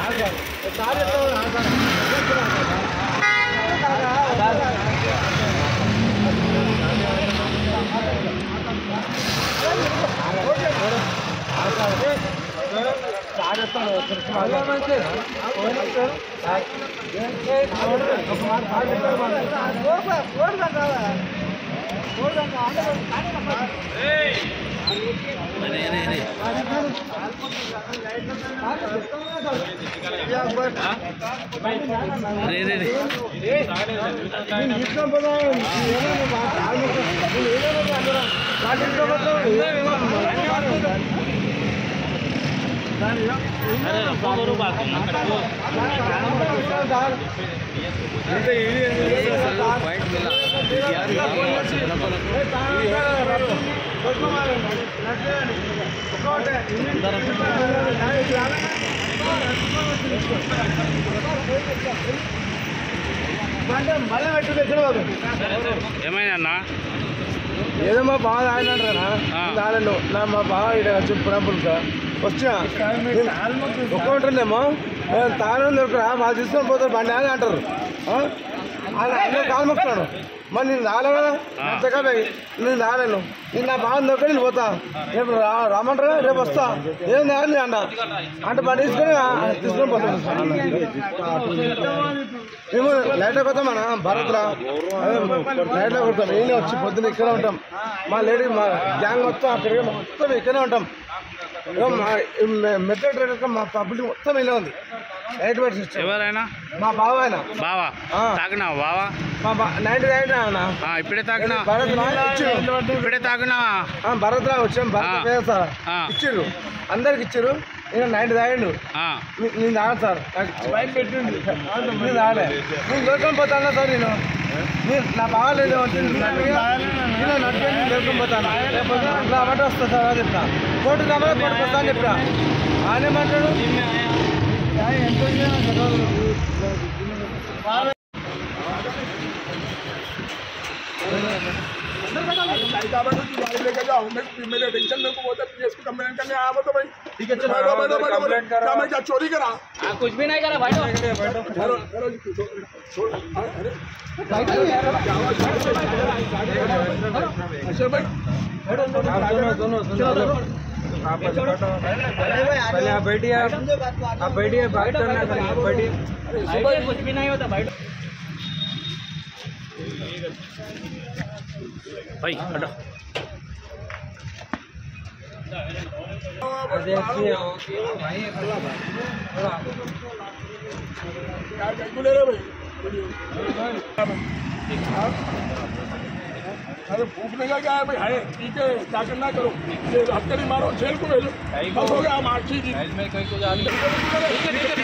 ఏమైనా ఏదో మా బావ తాగినారా తాగను నా మా బావ ఇక్కడ చెప్పినప్పుడు సార్ వచ్చినా ఒక్కొంటుందేమో తాగడం దొరకరా బాగా తీసుకొని పోతారు బండి అని అంటారు కాలు మొక్కుతాడు మరి నేను రాలే కదా నేను రాలేను నేను నా బాగా దొరక నేను పోతా రేపు రామంటారా రేపు వస్తా ఏం తాగని అన్న అంటే బండి తీసుకొని పోతాను మేము లైట్లో పోతాం అన్న భారత్లో లైట్లో కొడతాం నేనే వచ్చి పొద్దున్న ఇక్కడే ఉంటాం మా లేడీ మా గ్యాంగ్ మొత్తం అక్కడికి మొత్తం ఇక్కడే ఉంటాం మెట్రో ట్రైన్ మా పబ్లిక్ మొత్తం ఇలా ఉంది లైట్ సిస్టమ్ ఎవరైనా మా బావ అయినా బావా తాగినా బావా మా 99 అన్నా ఇప్పుడే తాగినా ఇప్పుడే తాగినా భరత్లో వచ్చాం భరత్ సార్ ఇచ్చిర్రు అందరికి ఇచ్చారు నేను 90 తాగిండు నేను తాగను సార్ బయట పెట్టిండు నేను తాగలే నేను దొరకని పోతాను సార్ నేను నా బాగాలేదు నేను నడిపి దొరకని పోతాను అట్లా అబట్టి వస్తా సార్ అని చెప్తా కోర్టు కాబట్టి కోర్టుకు వస్తా అని చెప్తా ఆయన ఏమంటాడు लेकर जाओ मेरे टेंशन में को बोलते पीएस को कंप्लेंट करने आया तो भाई ठीक है चलो बैठो मैं क्या चोरी करा कुछ भी नहीं करा भाई अच्छा भाई पहले आप बैठिए बात करना बैठिए कुछ भी नहीं होता भाई भाई हटो अरे भूख लगा क्या है भाई है ठीक है क्या करना करो हफ्ते मारो जेल को भेजो हो गया हम आखिरी